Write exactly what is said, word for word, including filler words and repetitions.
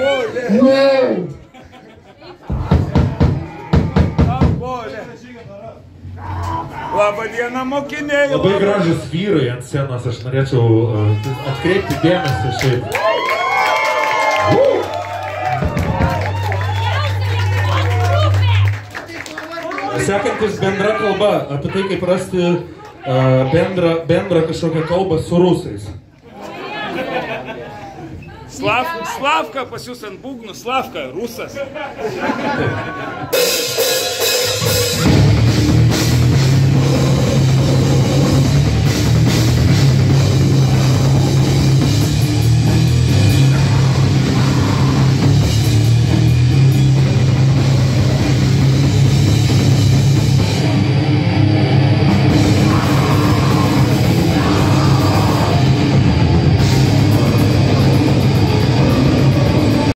Labą dieną, mokiniai. Labai gražus vyrai ant scenos, aš norėčiau uh, atkreipti dėmesį šiaip. Sekantis bendra kalba, apie tai, kaip rasti uh, bendrą, bendrą kažkokią kalbą su rusais. Slav, Slavka pas jūs ant būgnų, Slavka, rusas.